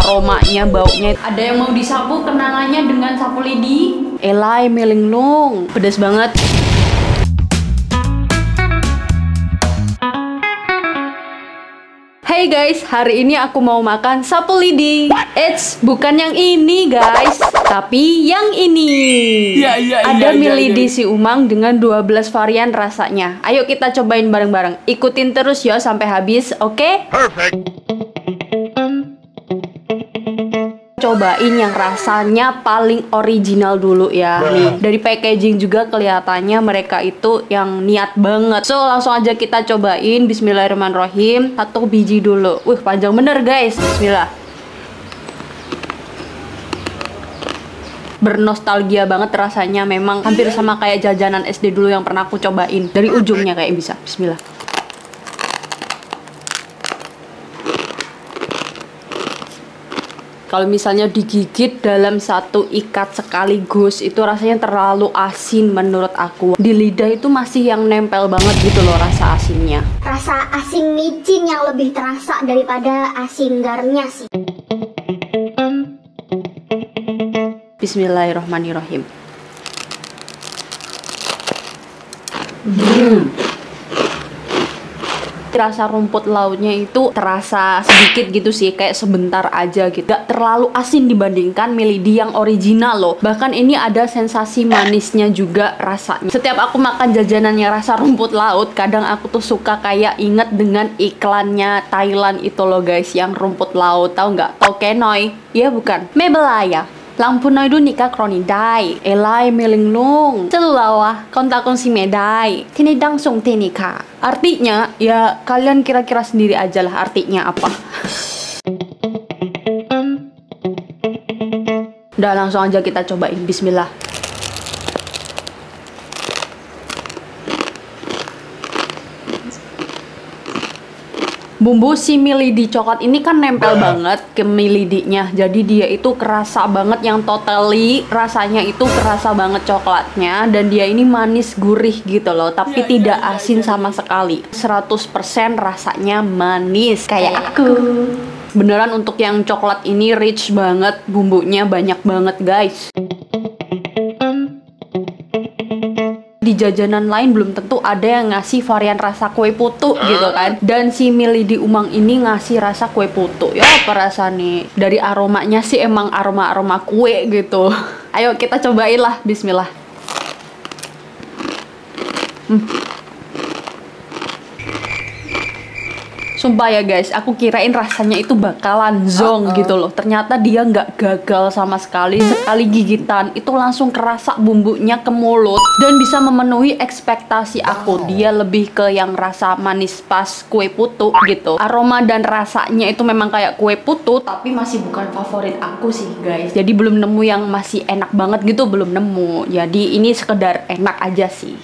aromanya, baunya. Ada yang mau disapu kenangannya dengan sapu lidi? Elai melinglung, pedas banget. Hey guys, hari ini aku mau makan sapu lidi. Eits, bukan yang ini guys, tapi yang ini. Ada mie lidi si Umang dengan 12 varian rasanya. Ayo kita cobain bareng-bareng. Ikutin terus ya sampai habis, oke? Perfect. Cobain yang rasanya paling original dulu ya. Nih, dari packaging juga kelihatannya mereka itu yang niat banget. So, langsung aja kita cobain. Bismillahirrahmanirrahim. 1 biji dulu. Wih, panjang bener guys. Bismillah. Bernostalgia banget rasanya. Memang hampir sama kayak jajanan SD dulu yang pernah aku cobain. Dari ujungnya kayak bisa. Bismillah. Kalau misalnya digigit dalam satu ikat sekaligus, itu rasanya terlalu asin menurut aku. Di lidah itu masih yang nempel banget gitu loh rasa asinnya. Rasa asin micin yang lebih terasa daripada asin garamnya sih. Bismillahirrahmanirrahim. Rasa rumput lautnya itu terasa sedikit gitu sih, kayak sebentar aja gitu. Gak terlalu asin dibandingkan mie lidi yang original loh. Bahkan ini ada sensasi manisnya juga rasanya. Setiap aku makan jajanannya rasa rumput laut, kadang aku tuh suka kayak inget dengan iklannya Thailand itu loh guys, yang rumput laut. Tahu nggak? Tokenoi? Iya bukan? Mebelaya. Lampu noidu nikah kroni dai, elai melinglung, celawah kontakun si medai, tini dangsung tinika. Artinya, ya kalian kira-kira sendiri aja lah artinya apa. Udah langsung aja kita cobain, bismillah. Bumbu si mie lidi coklat ini kan nempel banget ke mie lidinya. Jadi dia itu kerasa banget, yang totally rasanya itu kerasa banget coklatnya. Dan dia ini manis gurih gitu loh, tapi tidak asin sama sekali. 100% rasanya manis kayak aku. Beneran untuk yang coklat ini rich banget, bumbunya banyak banget guys. Di jajanan lain belum tentu ada yang ngasih varian rasa kue putu gitu kan. Dan si mie lidi Umang ini ngasih rasa kue putu. Ya apa rasa nih? Dari aromanya sih emang aroma-aroma kue gitu. Ayo kita cobain lah, bismillah. Sumpah ya guys, aku kirain rasanya itu bakalan zong gitu loh. Ternyata dia nggak gagal sama sekali. Sekali gigitan itu langsung kerasa bumbunya ke mulut dan bisa memenuhi ekspektasi aku. Dia lebih ke yang rasa manis pas kue putu gitu. Aroma dan rasanya itu memang kayak kue putu, tapi masih bukan favorit aku sih guys. Jadi belum nemu yang masih enak banget gitu, belum nemu. Jadi ini sekedar enak aja sih.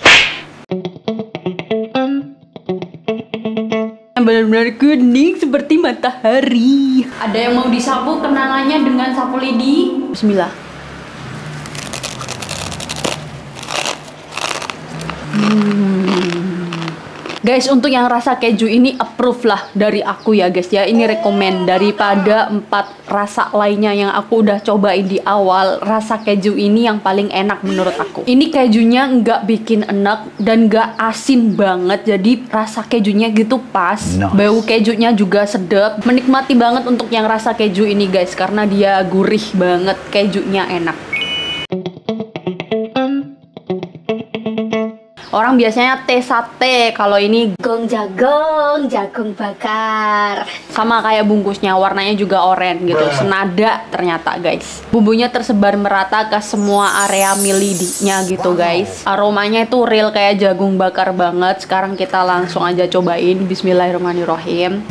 Benar-benar kuning seperti matahari. Ada yang mau disapu kenangannya dengan sapu lidi? Bismillah. Guys, untuk yang rasa keju ini approve lah dari aku ya guys ya. Ini rekomend daripada 4 rasa lainnya yang aku udah cobain di awal. Rasa keju ini yang paling enak menurut aku. Ini kejunya nggak bikin enak dan nggak asin banget. Jadi rasa kejunya gitu pas. Bau kejunya juga sedap. Menikmati banget untuk yang rasa keju ini guys, karena dia gurih banget, kejunya enak. Orang biasanya teh sate, kalau ini Gong jagung, jagung bakar. sama kayak bungkusnya, warnanya juga oranye gitu. Senada ternyata guys. Bumbunya tersebar merata ke semua area mie lidinya gitu guys. Aromanya itu real kayak jagung bakar banget. Sekarang kita langsung aja cobain. Bismillahirrahmanirrahim.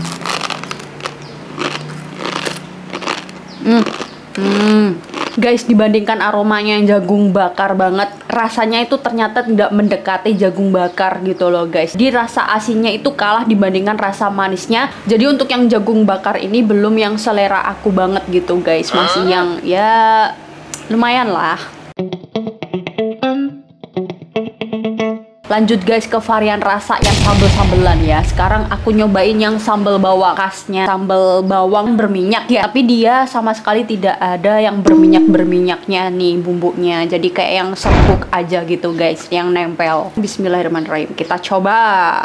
Guys, dibandingkan aromanya yang jagung bakar banget, rasanya itu ternyata tidak mendekati jagung bakar gitu loh guys. Di rasa asinnya itu kalah dibandingkan rasa manisnya. Jadi untuk yang jagung bakar ini belum yang selera aku banget gitu guys. Masih yang ya lumayan lah. Lanjut guys ke varian rasa yang sambel-sambelan ya. Sekarang aku nyobain yang sambal bawang khasnya. Sambal bawang berminyak ya, tapi dia sama sekali tidak ada yang berminyak-berminyaknya nih bumbunya. Jadi kayak yang sempuk aja gitu guys, yang nempel. Bismillahirrahmanirrahim. Kita coba.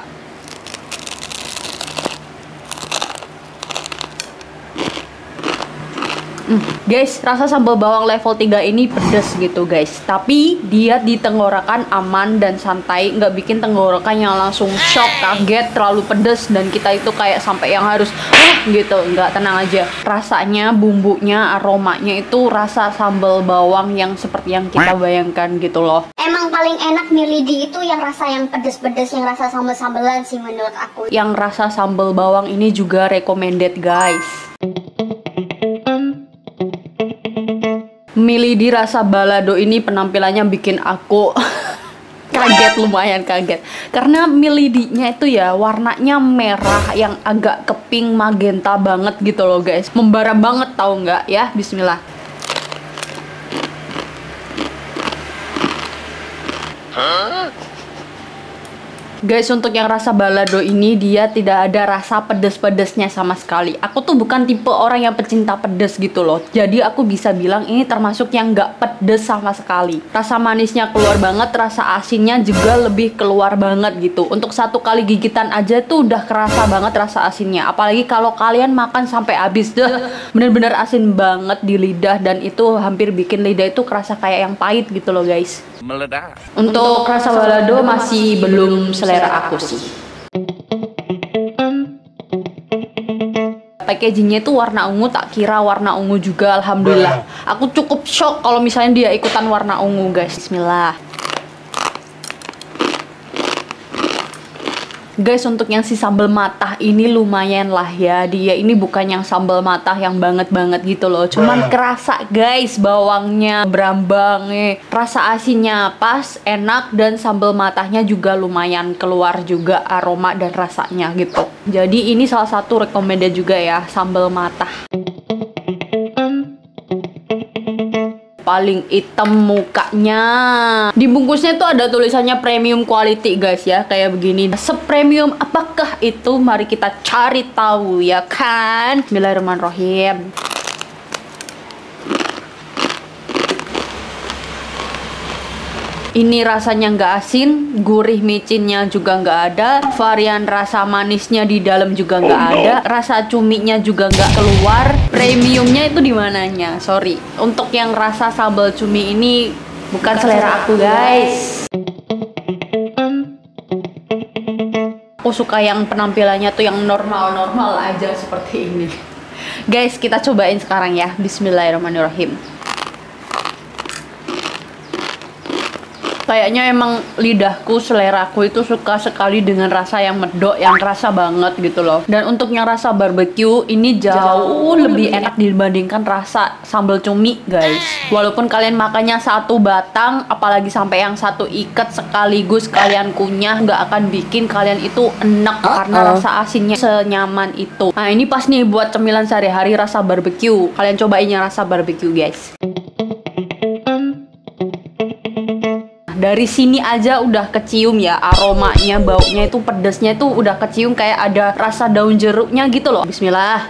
Guys, rasa sambal bawang level 3 ini pedes gitu guys. Tapi dia di tenggorokan aman dan santai, nggak bikin tenggorokan yang langsung shock, kaget, terlalu pedes dan kita itu kayak sampai yang harus gitu. Nggak, tenang aja. Rasanya, bumbunya, aromanya itu rasa sambal bawang yang seperti yang kita bayangkan gitu loh. Emang paling enak milih itu yang rasa yang pedes-pedes, yang rasa sambal-sambalan sih menurut aku. Yang rasa sambal bawang ini juga recommended guys. Milih di rasa balado ini penampilannya bikin aku kaget, lumayan kaget. Karena milidinya itu ya warnanya merah yang agak ke pink magenta banget gitu loh guys. Membara banget tahu nggak ya? Bismillah. Guys, untuk yang rasa balado ini dia tidak ada rasa pedes-pedesnya sama sekali. Aku tuh bukan tipe orang yang pecinta pedes gitu loh. Jadi aku bisa bilang ini termasuk yang nggak pedes sama sekali. Rasa manisnya keluar banget, rasa asinnya juga lebih keluar banget gitu. Untuk satu kali gigitan aja tuh udah kerasa banget rasa asinnya. Apalagi kalau kalian makan sampai habis deh. Bener-bener asin banget di lidah dan itu hampir bikin lidah itu kerasa kayak yang pahit gitu loh guys. Meledak. Untuk rasa balado masih belum selera aku sih. Packagingnya itu warna ungu, tak kira warna ungu juga, alhamdulillah. Aku cukup shock kalau misalnya dia ikutan warna ungu guys. Bismillah. Guys, untuk yang si sambal matah ini lumayan lah ya. Dia ini bukan yang sambal matah yang banget-banget gitu loh. Cuman kerasa guys, bawangnya berambang, rasa asinnya pas, enak, dan sambal matahnya juga lumayan keluar juga aroma dan rasanya gitu. Jadi ini salah satu recommended juga ya, sambal matah. Paling hitam mukanya. Di bungkusnya tuh ada tulisannya premium quality guys ya, kayak begini. Sepremium apakah itu? Mari kita cari tahu ya kan. Bismillahirrahmanirrahim. Ini rasanya nggak asin, gurih micinnya juga nggak ada, varian rasa manisnya di dalam juga nggak ada, rasa cuminya juga nggak keluar. Premiumnya itu di mananya? Sorry, untuk yang rasa sambal cumi ini bukan selera aku guys. Aku suka yang penampilannya tuh yang normal-normal aja seperti ini. Guys, kita cobain sekarang ya. Bismillahirrahmanirrahim. Kayaknya emang lidahku, seleraku itu suka sekali dengan rasa yang medok, yang rasa banget gitu loh. Dan untuk yang rasa barbecue ini jauh lebih enak dibandingkan rasa sambal cumi guys. Walaupun kalian makannya satu batang, apalagi sampai yang satu ikat sekaligus kalian kunyah, nggak akan bikin kalian itu enak karena rasa asinnya senyaman itu. Nah ini pas nih buat cemilan sehari-hari rasa barbecue. Kalian cobain yang rasa barbecue guys. Dari sini aja udah kecium ya aromanya, baunya itu pedesnya itu udah kecium, kayak ada rasa daun jeruknya gitu loh. Bismillah.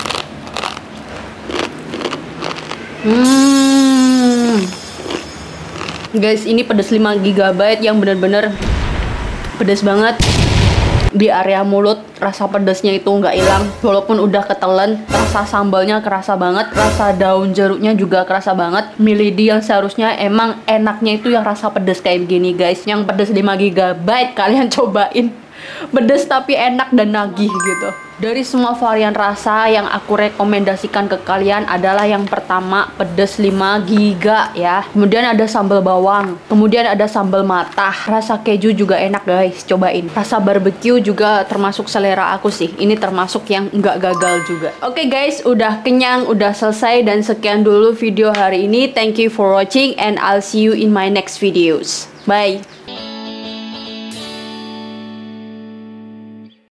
Guys, ini pedas 5 GB yang bener-bener pedas banget. Di area mulut rasa pedasnya itu nggak hilang, walaupun udah ketelan. Rasa sambalnya kerasa banget, rasa daun jeruknya juga kerasa banget. Milidi yang seharusnya emang enaknya itu yang rasa pedas kayak begini guys, yang pedas 5 GB kalian cobain. Pedas tapi enak dan nagih gitu. Dari semua varian rasa yang aku rekomendasikan ke kalian adalah yang pertama pedas 5 GB ya. Kemudian ada sambal bawang, kemudian ada sambal matah, rasa keju juga enak guys, cobain. Rasa barbecue juga termasuk selera aku sih. Ini termasuk yang nggak gagal juga. Oke guys, udah kenyang, udah selesai, dan sekian dulu video hari ini. Thank you for watching and I'll see you in my next videos. Bye.